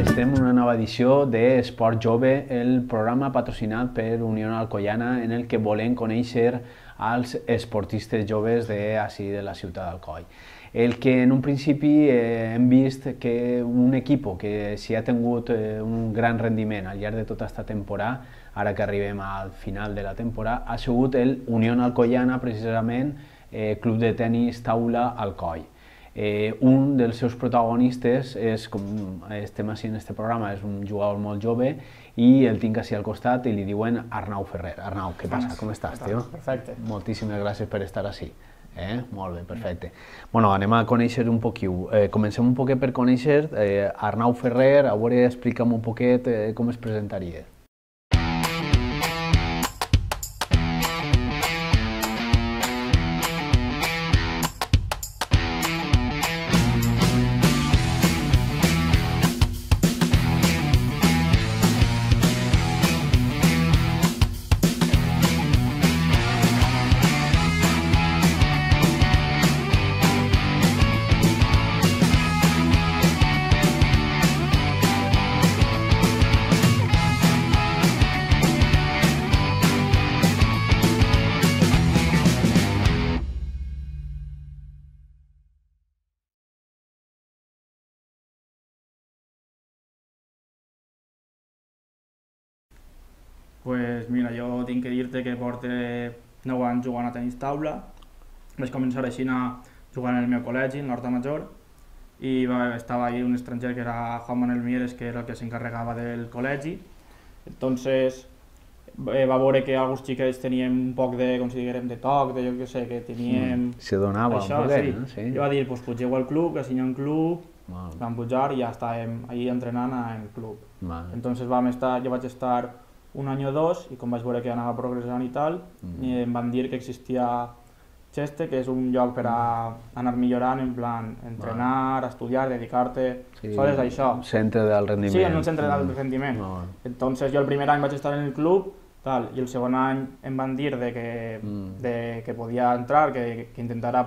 estem en una nova edició d'Esport Jove, el programa patrocinat per Unió Alcoiana, en el que volem conèixer als esportistes joves d'ací de la ciutat d'Alcoi. El que en un principi hem vist que un equip que si ha tingut un gran rendiment al llarg de tota aquesta temporada, ara que arribem al final de la temporada, ha sigut el Unió Alcoiana, precisament, Club de Tenis Taula Alcoi. Un dels seus protagonistes és, com estem així en aquest programa, és un jugador molt jove i el tinc així al costat i li diuen Arnau Ferrer. Arnau, què passa? Com estàs, tio? Perfecte. Moltíssimes gràcies per estar així. Molt bé, perfecte. Bueno, anem a conèixer un poquiu. Comencem un poquet per conèixer Arnau Ferrer. A veure, explica'm un poquet com es presentaria. Pues mira, jo tinc que dir-te que porto 9 anys jugant a tenis taula. Vaig començar així a jugar en el meu col·legi, en l'Horta Major, i estava ahí un estranger que era Juan Manuel Mieres, que era el que s'encarregava del col·legi. Entonces va veure que alguns xiquets teníem un poc de, com si diguem, de toc, de jo què sé, que teníem... Se donava això, un poquet, no? Sí. I va dir, pues pugeu al club, que signa un club, vam pujar i ja estàvem ahí entrenant en el club. Entonces jo vaig estar un any o dos i com vaig veure que anava progressant i tal, em van dir que existia Cheste, que és un lloc per a anar millorant, en plan, entrenar, estudiar, dedicar-te, sols això. Centre del rendiment. Sí, en un centre del rendiment. Entonces jo el primer any vaig estar en el club i el segon any em van dir que podia entrar, que intentara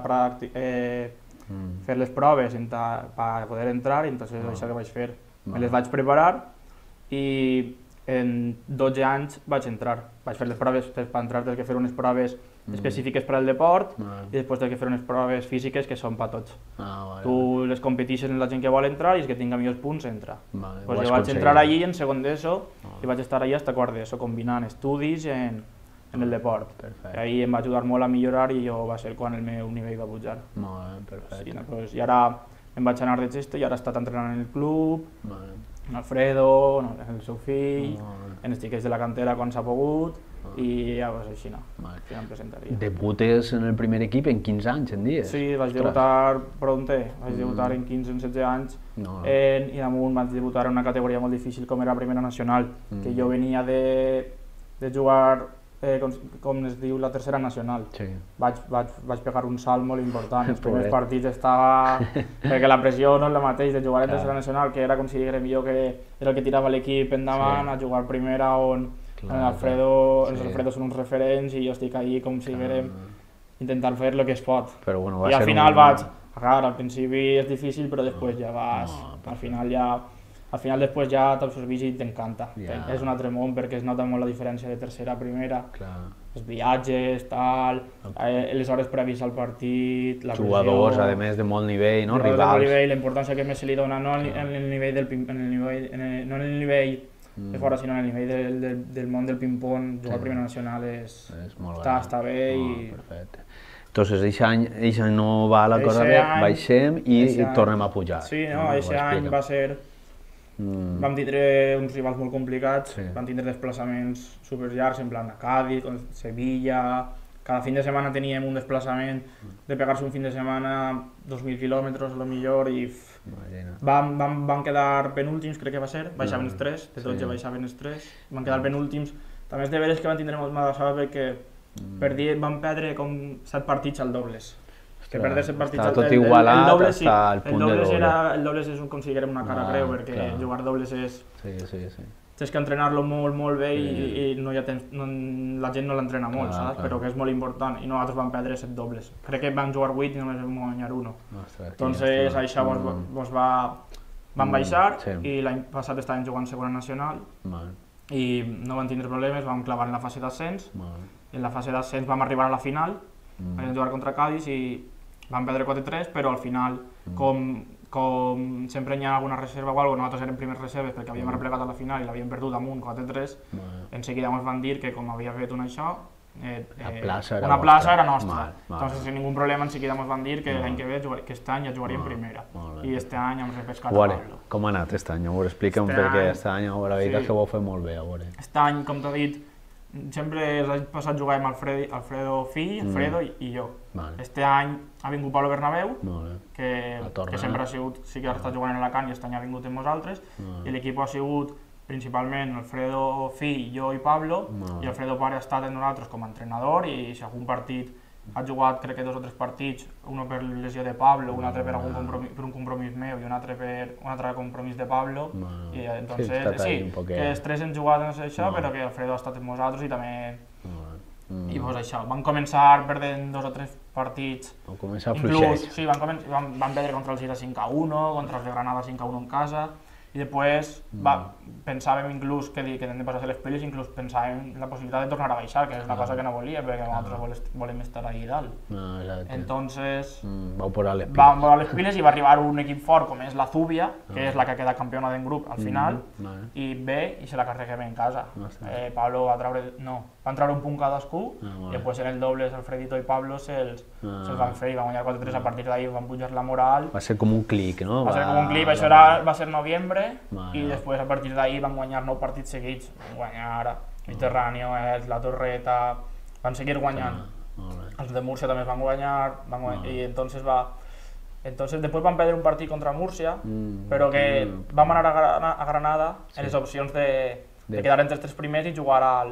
fer les proves per poder entrar, i entonces això que vaig fer. Me les vaig preparar i en 12 anys vaig entrar. Vaig fer les proves, per entrar tens que fer unes proves específiques per al deport i després tens que fer unes proves físiques que són per tots. Tu les competeixes amb la gent que vol entrar i els que tinga millors punts entra. Jo vaig entrar allí en segon d'ESO i vaig estar allí fins a quart d'ESO combinant estudis en el deport. I ahí em va ajudar molt a millorar i va ser quan el meu nivell va pujar. Molt bé, perfecte. I ara em vaig anar de Cheste i ara he estat entrenant en el club, en Alfredo, en el seu fill, en els xiquets de la cantera quan s'ha pogut i ja així no, que ja em presentaria. Debutes en el primer equip en 15 anys, en dies? Sí, vaig debutar pronter, vaig debutar en 15 o 16 anys i damunt vaig debutar en una categoria molt difícil com era Primera Nacional, que jo venia de jugar com es diu, la Tercera Nacional. Vaig pegar un salt molt important. Els primers partits estava... perquè la pressió no és la mateixa de jugar en Tercera Nacional, que era com si diguem jo que era el que tirava l'equip endavant, a jugar Primera on els Alfredo són uns referents i jo estic ahí com si diguem intentar fer el que es pot. I al final vaig... Al principi és difícil però després ja vas... Al final després ja t'absorbís i t'encanta. És un altre món perquè es nota molt la diferència de tercera a primera. Els viatges, les hores prèvies al partit, la pressió... Jugadors, a més, de molt nivell, no? Rivals. De molt nivell, la importància que més se li dona no en el nivell de fora, sinó en el nivell del món del ping-pong. Jugar a Primera Nacional està bé i... Perfecte. Entonces, aquest any no va a la cosa bé, baixem i tornem a pujar. Sí, no, aquest any va ser... Vam tindre uns rivals molt complicats, vam tindre desplaçaments superllargs, en plan a Cádiz, Sevilla... Cada fin de setmana teníem un desplaçament de pegar-se un fin de setmana 2.000 quilòmetres, a lo millor, i vam quedar penúltims, crec que va ser, baixaven els 3, de 12 baixaven els 3, van quedar penúltims. També és de veres que van tindre molt mala sort perquè vam perdre com 7 partits al dobles. Que perder 7 partits al tot igualat fins al punt de doble. El dobles és com si diguem una cara greu, perquè jugar dobles és... Tens que entrenar-lo molt bé i la gent no l'entrena molt, saps? Però que és molt important i nosaltres vam perdre 7 dobles. Crec que vam jugar 8 i només vam guanyar 1. Entonces això van baixar i l'any passat estaven jugant segona nacional i no van tindre problemes, vam clavar en la fase d'ascens. En la fase d'ascens vam arribar a la final, vam jugar contra Cádiz i vam perdre 4-3, però al final, com sempre hi ha alguna reserva o alguna cosa, nosaltres érem primers reserves perquè havíem replegat a la final i l'havíem perdut amunt 4-3, en seguida ens van dir que com havia fet això, una plaça era nostra. Entonces, sin ningún problema, enseguida ens van dir que l'any que ve, que aquest any ja jugaríem primera. I aquest any hem repescat a Pablo. Com ha anat aquest any? Explica'm perquè aquest any, la veritat que ho heu fet molt bé. Aquest any, com t'he dit, sempre l'any passat jugàvem Alfredo fill, Alfredo i jo. Aquest any ha vingut Pablo Bernabéu, que sempre ha sigut, sí que ha estat jugant en Alacant i aquest any ha vingut amb nosaltres, i l'equip ha sigut principalment Alfredo fill, jo i Pablo, i Alfredo pare ha estat amb nosaltres com a entrenador i si algun partit ha jugat crec que 2 o 3 partits, un per lesió de Pablo, un altre per un compromís meu i un altre per un altre compromís de Pablo, i entonces sí, que els 3 hem jugat en això, però que Alfredo ha estat amb nosaltres i també... I doncs això, van començar perdent 2 o 3 partits, inclús, sí, van perdre contra el Gira 5-1, contra els de Granada 5-1 en casa, i després pensàvem inclús que hem de passar a les pel·lis, inclús pensàvem en la possibilitat de tornar a baixar, que és una cosa que no volia, perquè nosaltres volem estar ahí dalt. Entonces, vam posar les piles i va arribar un equip fort com és la Zubia, que és la que ha quedat campiona del grup al final, i ve i se la carreguem en casa. Pablo va treure, van treure un punt cadascú, i després en el doble Alfredito i Pablo se'ls van fer i van guanyar 4-3, a partir d'ahir van pujar la moral. Va ser com un clic, no? Va ser com un clic, això va ser novembre, i després a partir d'ahir van guanyar 9 partits seguits, van guanyar Mediterráneo, la Torreta, van seguir guanyant, els de Múrcia també van guanyar, i entonces després van perdre un partit contra Múrcia, però que vam anar a Granada en les opcions de quedar entre els 3 primers i jugar al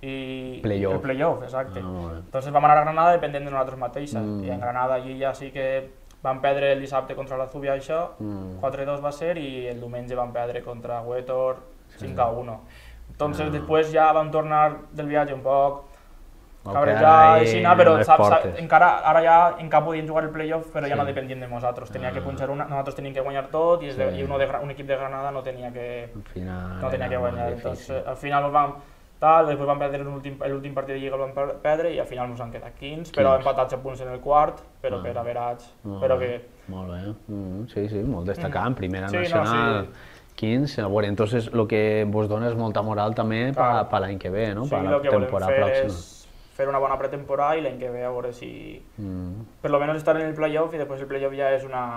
playoff, exacte. Entonces vam anar a Granada dependent de nosaltres mateixes, i en Granada allí ja sí que van perdre el dissabte contra la Zubia això, 4-2 va ser, i el diumenge van perdre contra Huétor 5-1. Entonces després ja vam tornar del viatge un poc cabrejat, però encara ara ja encara podien jugar el playoff, però ja no dependien de nosaltres, tenia que punxar una, nosaltres teníem que guanyar tot i un equip de Granada no tenia que guanyar, entonces al final vam després van perdre l'últim partit de Lliga, el van perdre i al final ens han quedat 15, però empatats a punts en el quart, però per averats, però que... Molt bé, sí, molt destacant, primera nacional, 15, bueno, entonces lo que vos dona és molta moral també per l'any que ve, no? Sí, el que volem fer és fer una bona pretemporada i l'any que ve a veure si... Per lo menos estar en el playoff i després el playoff ja és una...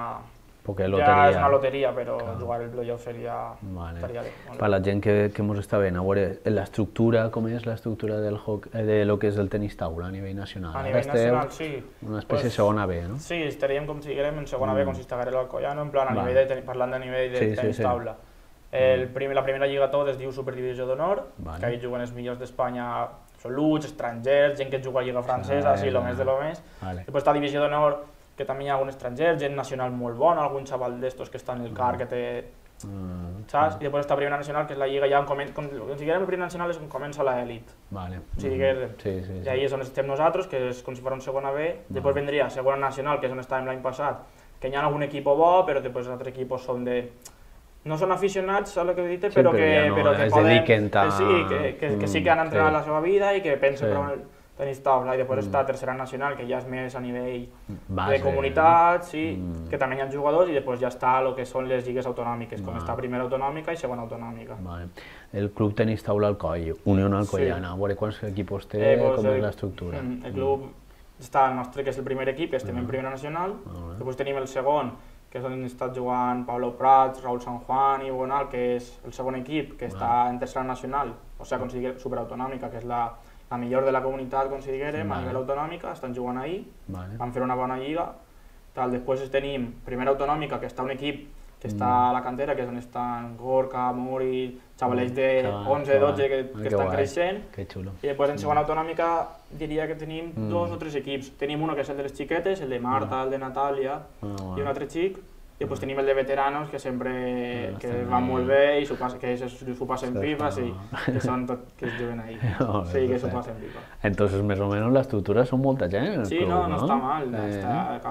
Ja és una loteria, però jugar el playoff estaria bé. Per la gent que ens està veient, a veure, l'estructura, com és l'estructura de lo que és el tenis taula a nivell nacional? A nivell nacional, sí. Una espècie de segona B, no? Sí, estaríem com si diguem en segona B, com si estigués l'Alcoyano, en plan, parlant de nivell de tenis taula. La primera lliga tot es diu Superdivisió d'Honor, que ahí juguen els millors d'Espanya absoluts, estrangers, gent que juga a Lliga Francesa, així, lo més de lo més. Després està Divisió d'Honor, que també hi ha algun estranger, gent nacional molt bona, algun xaval d'estos que està en el CAR que té... saps? I després està Primera Nacional, que és la lliga ja on la Primera Nacional és on comença l'elit. I ahí és on estem nosaltres, que és com si fos un segona B. Després vendria Segona Nacional, que és on estàvem l'any passat, que hi ha algun equip bo, però després els altres equips són de... No són aficionats a lo que he dit, però que poden... Que sí que han entrenat la seva vida i que pensen per on tenis taula. I després està Tercera Nacional, que ja és més a nivell de comunitat, que també hi ha jugadors, i després ja està el que són les lligues autonòmiques, com està Primera Autonòmica i Segona Autonòmica. El Club Tenis Taula Alcoi, Unió Alcoyana, a veure quants equips té, com és l'estructura? El club està el nostre, que és el primer equip, que estem en Primera Nacional, després tenim el segon, que és on està jugant Pablo Prats, Raúl San Juan i Bonal, que és el segon equip, que està en Tercera Nacional, o sigui, superautonòmica, que és la millor de la comunitat, com si diguérem, a nivell autonòmica, estan jugant ahí, van fer una bona lliga. Després tenim Primera Autonòmica, que està un equip que està a la cantera, que és on estan Gorka, Muri, xavalets de 11, 12 que estan creixent. I després en Segona Autonòmica diria que tenim 2 o 3 equips. Tenim un que és el de les xiquetes, el de Marta, el de Natàlia i un altre xic. I després tenim el de veteranos, que sempre van molt bé i que s'ho passen pipa, que són tot que es juguen ahí. Sí, que s'ho passen pipa. Entonces, més o menys, l'estructura són molta gent en el club, no? Sí, no està mal.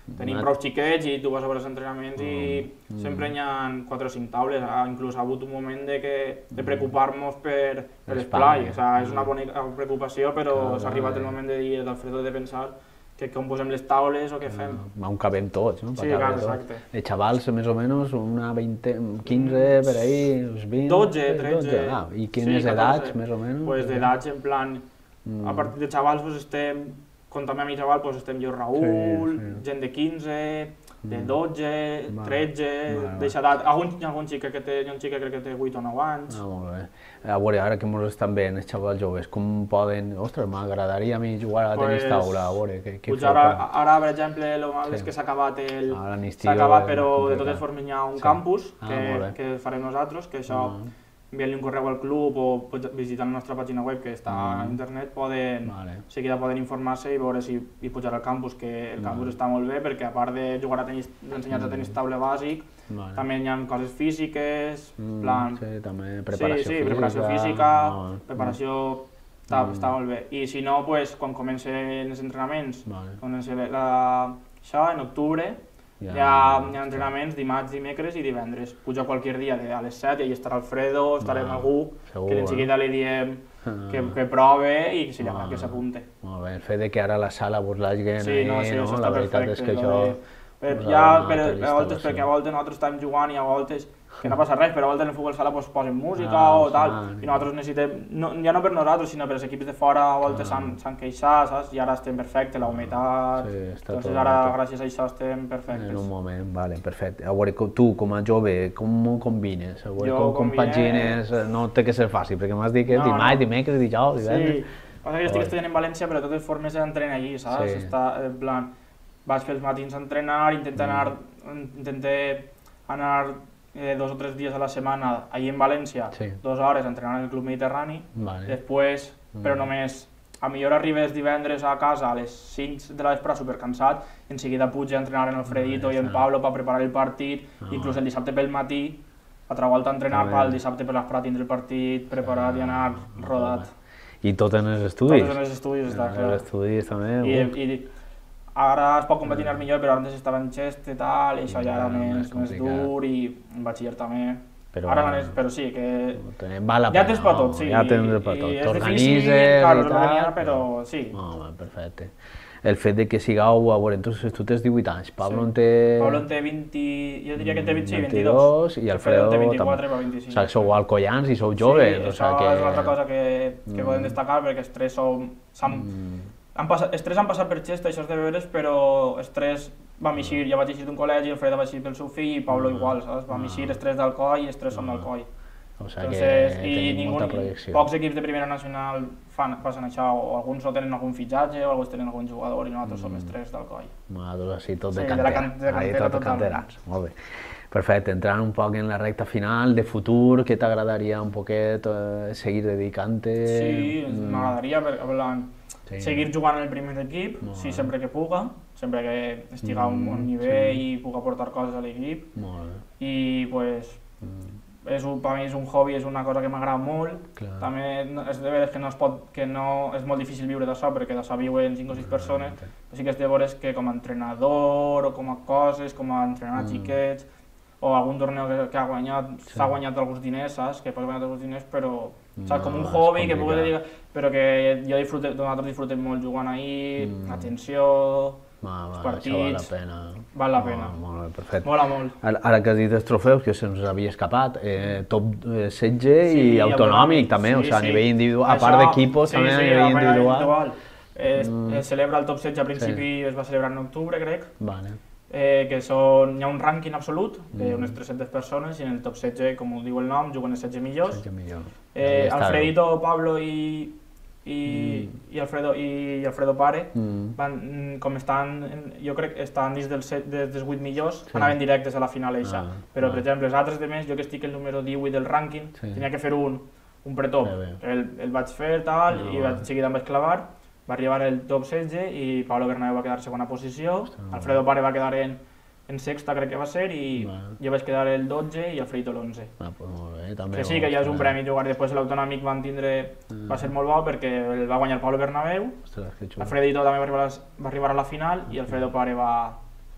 tenim prou xiquets i tu vas a veure els entrenaments i sempre hi ha 4 o 5 taules, inclús ha hagut un moment de preocupar-nos per l'esplai, és una bona preocupació, però s'ha arribat el moment de dir d'Alfredo de pensar que com posem les taules o què fem. On cabem tots, no? Sí, clar, exacte. De xavals, més o menys, una 15, per ahí, uns 20... 12, 13... I quines edats, més o menys? Pues d'edats, en plan, a partir de xavals estem, comptant amb mi xaval, estem jo, Raül, gent de 15, de 12, 13, d'eixa edat. Hi ha un xic que crec que té 8 o 9 anys. Molt bé. A veure, ara que ens estan veient els xavals joves, com poden... Ostres, m'agradaria a mi jugar a tenis taula, a veure, què feu? Ara, per exemple, el mal és que s'ha acabat però de totes formes hi ha un campus que farem nosaltres, que això, enviant-li un correu al club o visitant la nostra pàgina web que està a internet, seguida poden informar-se i veure si pujar al campus, que el campus està molt bé perquè a part de jugar a tenis, d'ensenyar a tenis taula bàsic, també hi ha coses físiques, també preparació física, preparació, està molt bé. I si no, quan comencen els entrenaments, això en octubre, hi ha entrenaments dimarts, dimecres i divendres. Puja qualsevol dia a les 7 i hi estarà Alfredo, estarem algú que enseguida li diem que prove i que s'apunte. Molt bé, el fet que ara la sala vos l'hagin la veritat és que això... Perquè a voltes nosaltres estàvem jugant i a voltes que no passa res, però a voltes en el futbol sala posen música o tal, i nosaltres necessitem, ja no per nosaltres, sinó per els equips de fora, a voltes s'han queixat, saps? I ara estem perfectes, la humitat, doncs ara gràcies a això estem perfectes. En un moment, vale, perfecte. A veure, tu com a jove, com ho combines? Com pagines? No té que ser fàcil, perquè m'has dit que dimarts, dimecres, dijous, divendres... Sí, passa que jo estic estudiant en València, però de totes formes entreno allí, saps? En plan, vaig fer els matins a entrenar, intenté anar 2 o 3 dies a la setmana allí en València, 2 hores entrenant en el Club Mediterrani, després, però només, a millor arribes divendres a casa a les 5 de la vesprada supercansat, en seguida puig a entrenar en Alfredito i en Pablo per preparar el partit, inclús el dissabte pel matí, altra volta a entrenar pel dissabte per l'esperar tindre el partit preparat i anar rodat. I tot en els estudis? Tot en els estudis, està clar. En els estudis també. Ara es pot competinar millor, però antes estava en xest i tal, i això ja era més dur, i en batxiller també. Però sí, que... Val la pena, ja tens per tot, sí. Ja tens per tot. T'organitzes i tal. Però sí. Perfecte. El fet de que sigueu, a veure, entonces tu tens 18 anys, Pablo en té... Pablo en té 20, jo diria que en té 22. I Alfredo té 24 o 25. O sigui, sou alcoians i sou joves. Sí, això és una altra cosa que podem destacar, perquè els tres els tres han passat per xesta, això és de veres, però els tres vam eixir, ja vaig eixir d'un col·legi, Alfredo va eixir pel seu fill i Pablo igual, saps? Vam eixir els tres d'Alcoi i els tres som d'Alcoi. O sigui que tenim molta projecció. Pocs equips de primera nacional passen això, o alguns no tenen algun fitxatge o alguns tenen algun jugador i nosaltres som els tres d'Alcoi. Nosaltres així tot de cantera, canterans, molt bé. Perfecte, entrant un poc en la recta final, de futur, què t'agradaria un poquet seguir dedicant-te? Sí, m'agradaria seguir jugant en el primer equip, sempre que puga, sempre que estigui a un bon nivell i puga aportar coses a l'equip. I pues, per mi és un hobby, és una cosa que m'agrada molt. També és de veres que és molt difícil viure d'això, perquè d'això viuen 5 o 6 persones, però sí que és de veres que com a entrenador o com a coses, com a entrenar xiquets, o algun torneo que ha guanyat, s'ha guanyat alguns diners, saps? Que has guanyat alguns diners, però com un hobby que puc dir, però que nosaltres disfrutem molt jugant ahí, atenció, els partits, val la pena. Molt bé, perfecte. Mola molt. Ara que has dit els trofeus, que se'ns havia escapat, top 16 i autonòmic també, o sigui, a nivell individual, a part d'equipos també a nivell individual. Es celebra el top 16, a principi es va celebrar en octubre, crec. Que hi ha un rànquing absolut d'unes 300 persones i en el top 16, com ho diu el nom, juguen els 16 millors. Alfredito, Pablo i Alfredo Pare, com estan, jo crec que estan dins dels 8 millors, anaven directes a la final eixa. Però, per exemple, els altres de més, jo que estic el número 18 del rànquing, tenia que fer un pretop. El vaig fer tal i seguida em vaig clavar. Va arribar el top 16 i Pablo Bernabéu va quedar en segona posició, Alfredo Pare va quedar en sexta, crec que va ser, i jo vaig quedar el 12 i Alfredito l'11. Que sí, que ja és un premi jugar. Després l'autonòmic va ser molt bo perquè el va guanyar Pablo Bernabéu, Alfredito també va arribar a la final i Alfredo Pare va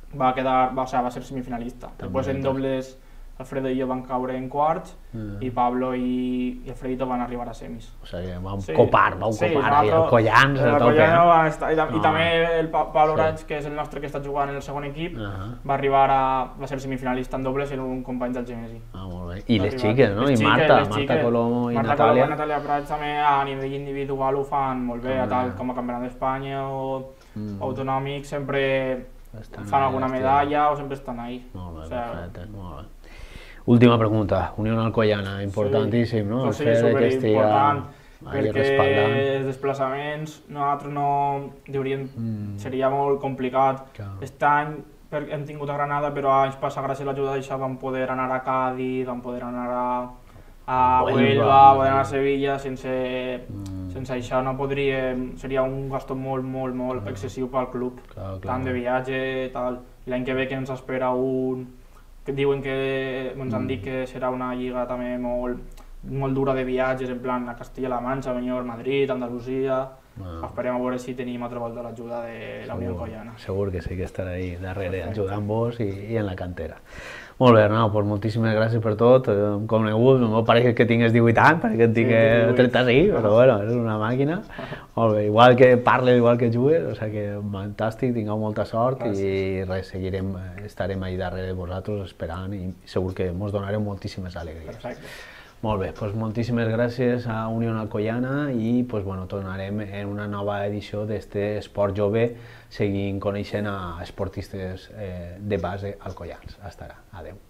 va ser semifinalista. Després en dobles Alfredo i jo van caure en quarts i Pablo i Alfredito van arribar a semis. O sigui, vau copar ahí el Collans a tope. I també el Pablo Orange, que és el nostre que està jugant en el segon equip, va ser semifinalista en dobles en un company del Genesi. Molt bé. I les xiques, no? I Marta Colomo i Natàlia. Marta Colomo i Natàlia Prats també a nivell individual ho fan molt bé, com a campionat d'Espanya o autonòmic sempre fan alguna medalla o sempre estan ahí. Molt bé, perfecte, molt bé. Última pregunta, Unión Alcoyana, importantíssim, no? Sí, superimportant, perquè els desplaçaments nosaltres no seria molt complicat. Aquest any hem tingut a Granada, però anys passats, gràcies a l'ajuda d'això, vam poder anar a Cádiz, vam poder anar a Huelva, poder anar a Sevilla, sense això no podríem, seria un gasto molt excessiu pel club, tant de viatge i tal. L'any que ve que ens espera que diuen que ens han dit que serà una lliga també molt dura de viatges, en plan a Castilla-La Mancha, Madrid, Andalusia. Esperem a veure si tenim altra volta l'ajuda de la Unió Alcoyana. Segur que sí que estarà ahí darrere ajudant-vos i en la cantera. Molt bé, Arnau, moltíssimes gràcies per tot. Com conegut, no pareix que tingues 18 anys, perquè en tinc 36, però bueno, és una màquina. Molt bé, igual que parles, igual que jugues, o sigui que fantàstic, tingueu molta sort i res, estarem ahí darrere de vosaltres esperant i segur que ens donareu moltíssimes alegries. Perfecte. Molt bé, doncs moltíssimes gràcies a Unió Alcoyana i tornarem en una nova edició d'este Esport Jove seguint coneixent a esportistes de base alcoians. Hasta ara, adeu.